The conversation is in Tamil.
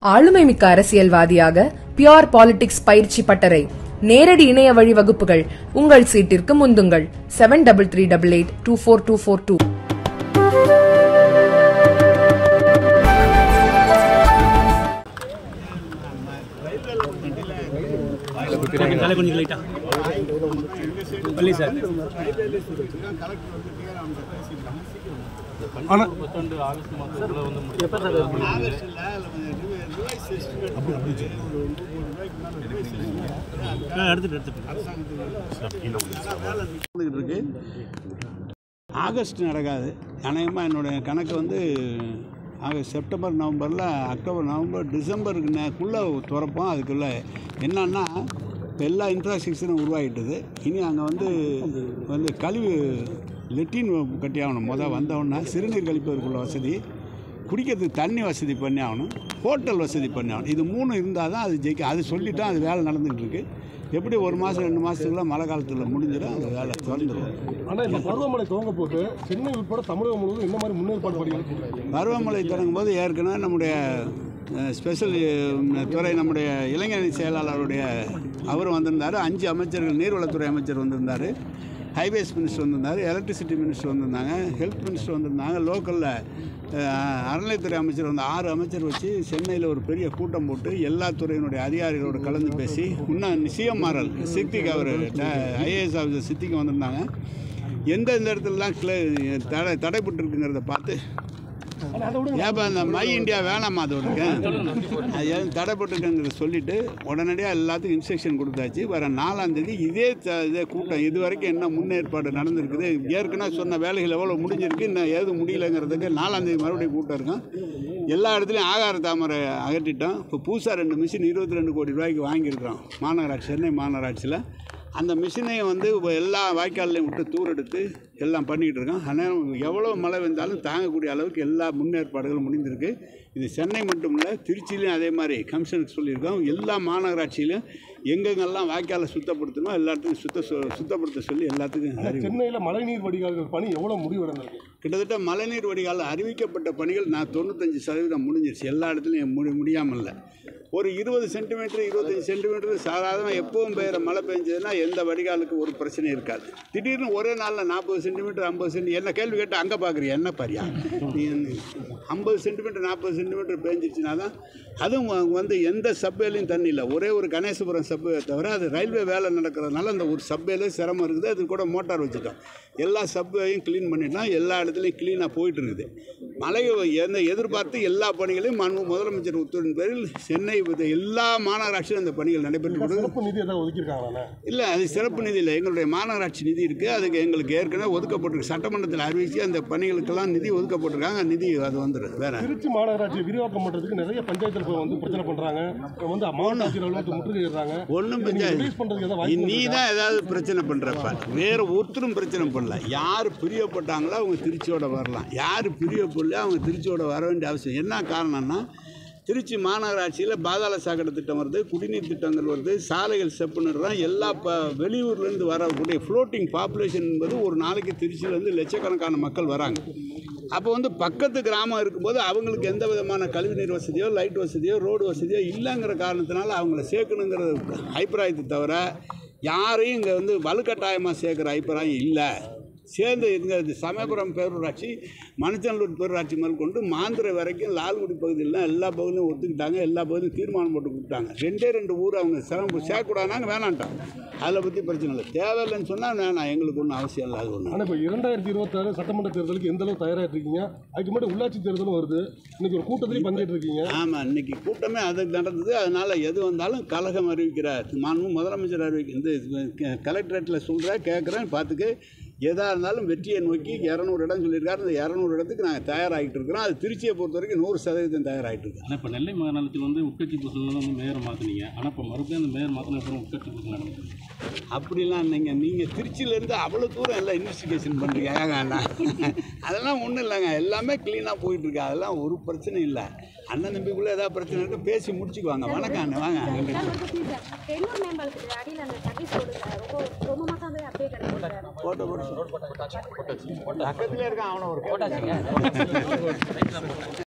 ஆளுமை மிக்க அரசியல்வாதியாக பியூர் பாலிடிக்ஸ் பயிற்சி பட்டறை, நேரடி இணைய வழி வகுப்புகள். உங்கள் சீட்டிற்கு முந்துங்கள். 7338824242. ஆகஸ்ட் நடக்காது. அநேகமாக என்னுடைய கணக்கு வந்து செப்டம்பர், நவம்பரில், அக்டோபர், நவம்பர், டிசம்பருக்குள்ளே திறப்போம். அதுக்குள்ளே என்னன்னா இப்போ எல்லா இன்ஃப்ராஸ்ட்ரக்சரும் உருவாகிட்டுது. இனி அங்கே வந்து கழிவு லெட்டின் கட்டி ஆகணும். வந்தோடனே சிறுநீர் கழிப்பதற்குள்ள வசதி, குடிக்கிறதுக்கு தண்ணி வசதி பண்ணி ஆகணும், ஹோட்டல் வசதி பண்ணி ஆகணும். இது 3 இருந்தால் தான் அது ஜெயிக்கும். அது சொல்லிவிட்டால் அது வேலை நடந்துகிட்டு இருக்குது. எப்படி 1 மாதம் 2 மாதத்துக்குள்ள மழை காலத்தில் முடிஞ்சிடும், அந்த வேலை திறந்துடும். ஆனால் இந்த பருவமழை துவங்க போட்டு சென்னை உட்பட தமிழகம் முழுவதும் இந்த மாதிரி முன்னேற்பாடு படிக்கிறது. பருவமழை தொடங்கும் போது ஏற்கனவே நம்முடைய ஸ்பெஷல் துறை, நம்முடைய இளைஞரணி செயலாளருடைய அவர் வந்திருந்தார். 5 அமைச்சர்கள், நீர்வளத்துறை அமைச்சர் வந்திருந்தார், ஹைவேஸ் மினிஸ்டர் வந்திருந்தார், எலக்ட்ரிசிட்டி மினிஸ்டர் வந்திருந்தாங்க, ஹெல்த் மினிஸ்டர் வந்திருந்தாங்க, லோக்கலில் அறநிலையத்துறை அமைச்சர் வந்து 6 அமைச்சர் வச்சு சென்னையில் ஒரு பெரிய கூட்டம் போட்டு எல்லா துறையினுடைய அதிகாரிகளோடு கலந்து பேசி, இன்னும் சிஎம்ஆர்எல் சித்திக்கு, அவர் ஐஏஎஸ் ஆஃபீஸர் சித்திக்கு வந்திருந்தாங்க. எந்தெந்த இடத்துலலாம் தடைப்பட்டுருக்குங்கிறத பார்த்து, ஏப்பா அந்த மை இண்டியா வேணாமா அதோடக்கு அது எதுவும் தடைப்பட்டிருக்குங்கிறத சொல்லிவிட்டு உடனடியாக எல்லாத்துக்கும் இன்ஸ்ட்ரக்ஷன் கொடுத்தாச்சு. வர 4ஆம் தேதி இதே கூட்டம், இது வரைக்கும் என்ன முன்னேற்பாடு நடந்திருக்குது, ஏற்கனவே சொன்ன வேலைகள் எவ்வளோ முடிஞ்சிருக்கு, இன்னும் எது முடியலைங்கிறதுக்கு 4ஆம் தேதி மறுபடியும் கூட்டம் இருக்கும். எல்லா இடத்துலையும் ஆகார தாமரை அகற்றிட்டோம். இப்போ புதுசாக 2 மிஷின் 22 கோடி ரூபாய்க்கு வாங்கியிருக்கிறோம் மாநகராட்சி, சென்னை மாநகராட்சியில். அந்த மிஷினையும் வந்து எல்லா வாய்க்கால்லையும் விட்டு தூரெடுத்து எல்லாம் பண்ணிக்கிட்டு இருக்கோம். ஆனால் எவ்வளோ மழை வந்தாலும் தாங்கக்கூடிய அளவுக்கு எல்லா முன்னேற்பாடுகளும் முடிந்திருக்கு. இது சென்னை மட்டும் இல்லை, திருச்சியிலையும் அதே மாதிரி கமிஷனுக்கு சொல்லியிருக்கோம். எல்லா மாநகராட்சியிலும் எங்கெங்கெல்லாம் வாய்க்காலை சுத்தப்படுத்தணும் எல்லாத்துக்கும் சுத்தப்படுத்த சொல்லி எல்லாத்துக்கும். சென்னையில் மழைநீர் வடிகால்கள் பணி எவ்வளோ முடிவடைந்திருக்கு? கிட்டத்தட்ட மழைநீர் வடிகால் அறிவிக்கப்பட்ட பணிகள் 95% முடிஞ்சிருச்சு. எல்லா இடத்துலையும் முடியாமல் இல்லை. ஒரு 20 சென்டிமீட்டர் 25 சென்டிமீட்டர் சாதாரண எப்பவும் பெய்கிற மழை பெஞ்சதுன்னா எந்த வடிகாலுக்கு ஒரு பிரச்சனையும் இருக்காது. திடீர்னு ஒரே நாளில் 40 சென்டிமீட்டர் 50 சென்டிமீட்டர், என்ன கேள்வி கேட்டு அங்கே பார்க்குறியா, என்ன பாரியா, நீ 50 சென்டிமீட்டர் 40 சென்டிமீட்டர் பெஞ்சிச்சுன்னா தான், அதுவும் வந்து எந்த சப்பேலையும் தண்ணி இல்லை. ஒரே ஒரு கணேசபுரம் சப்பே தவிர, அது ரயில்வே வேலை நடக்கிறதுனால அந்த ஒரு சப்பேலே சிரமம் இருக்குது. அது கூட மோட்டார் வச்சுட்டோம். எல்லா சப்பையும் க்ளீன் பண்ணிட்டோம். எல்லா இடத்துலையும் க்ளீனாக போயிட்டு இருக்குது. மழை எதிர்பார்த்து எல்லா பணிகளையும் முதலமைச்சர் உத்தரவின் பேரில் சென்னை எல்லா மாநகராட்சியும் அந்த பணிகள் நடைபெற்று. சிறப்பு நிதி ஏதாவது ஒதுக்கியிருக்காங்களா? இல்லை, அது சிறப்பு நிதி இல்லை, எங்களுடைய மாநகராட்சி நிதி இருக்குது. அதுக்கு எங்களுக்கு ஏற்கனவே ஒதுக்கப்பட்டிருக்கு. சட்டமன்றத்தில் அறிவித்து அந்த பணிகளுக்கெல்லாம் நிதி ஒதுக்கப்பட்டிருக்காங்க. நிதி அது வந்துடும். வேற திருச்சி மாநகராட்சியை விரிவாக்கம் பண்ணுறதுக்கு நிறைய பஞ்சாயத்தில் வந்து பிரச்சனை பண்ணுறாங்க. வந்து மாநகராட்சியில் முற்றுகையிடுறாங்க. ஒன்றும் பஞ்சாயத்து நீ தான் ஏதாவது பிரச்சனை பண்ணுறப்ப, வேறு ஒருத்தரும் பிரச்சனை பண்ணல. யார் பிரியப்பட்டாங்களோ அவங்க திருச்சியோட வரலாம், யார் பிரியப்படல அவங்க திருச்சியோட வர வேண்டிய அவசியம். என்ன காரணம்னா, திருச்சி மாநகராட்சியில் பாதாள சாக்கடை திட்டம் வருது, குடிநீர் திட்டங்கள் வருது, சாலைகள் செப்புன்னுறதான். எல்லா வெளியூர்லேருந்து வரக்கூடிய ஃப்ளோட்டிங் பாப்புலேஷன் என்பது ஒரு நாளைக்கு திருச்சியிலேருந்து லட்சக்கணக்கான மக்கள் வராங்க. அப்போ வந்து பக்கத்து கிராமம் இருக்கும்போது அவங்களுக்கு எந்த விதமான கழிவுநீர் வசதியோ லைட் வசதியோ ரோடு வசதியோ இல்லைங்கிற காரணத்தினால அவங்கள சேர்க்கணுங்கிற அபிப்பிராயத்தை தவிர யாரையும் இங்கே வந்து வலுக்கட்டாயமாக சேர்க்குற அபிப்பிராயம் இல்லை. சேர்ந்து இங்கே சமயபுரம் பேரூராட்சி, மணச்சநல்லூர் பேரூராட்சி முதல் கொண்டு மாந்திரை வரைக்கும் லால்குடி பகுதியிலாம் எல்லா பகுதியும் ஒத்துக்கிட்டாங்க. எல்லா பகுதியும் தீர்மானம் போட்டு கொடுத்தாங்க. 2 ஊர் அவங்க சேர்க்கக்கூடாதுனாங்க, வேணான்ட்டாங்க. அதில் பற்றி பிரச்சனை இல்லை. தேவையில்லைன்னு சொன்னால் வேணாம், எங்களுக்கு ஒன்றும் அவசியம் இல்லை. அது ஒன்று. ஆனால் இப்போ 2026 சட்டமன்ற தேர்தலுக்கு எந்த அளவு தயாராகிட்டு இருக்கீங்க? அதுக்கு மட்டும் உள்ளாட்சி தேர்தலும் வருது. இன்றைக்கி ஒரு கூட்டத்திலையும் பங்கேற்று இருக்கீங்க. ஆமாம், இன்றைக்கி கூட்டமே அது நடந்தது. அதனால் எது வந்தாலும் கழகம் அறிவிக்கிறார், முதலமைச்சர் அறிவிக்க கலெக்டரேட்டில் சொல்கிறேன், கேட்குறேன், பார்த்துக்கு. எதாக இருந்தாலும் வெற்றியை நோக்கி 200 இடம் சொல்லியிருக்காரு. அந்த 200 இடத்துக்கு நாங்கள் தயாராகிட்டு இருக்கிறோம். அது திருச்சியை பொறுத்த வரைக்கும் 100% தயாராகிட்டு இருக்கு. ஆனால் இப்போ நெல்லை மாகாணத்தில் வந்து உட்கட்சி பூசல் வந்து மேயரை மாற்றினீங்க. ஆனால் இப்போ மறுபடியும் அந்த மேயர் மாற்றின அப்புறம் உட்கட்சி பூசல் நடக்குது. அப்படிலாம் நீங்கள் திருச்சியிலேருந்து அவ்வளோ தூரம் எல்லாம் இன்வெஸ்டிகேஷன் பண்ணுறீங்க. ஏங்க அதெல்லாம் ஒன்றும் இல்லைங்க, எல்லாமே க்ளீனாக போயிட்டுருக்கு. அதெல்லாம் ஒரு பிரச்சனை இல்லை. அண்ணன் தம்பிக்குள்ளே ஏதாவது பிரச்சனை இருக்குது, பேசி முடிச்சுக்குவாங்க. வணக்கம் அண்ணன், வாங்க. போட்டோ பக்கத்துலேயே இருக்கான் அவனை ஒரு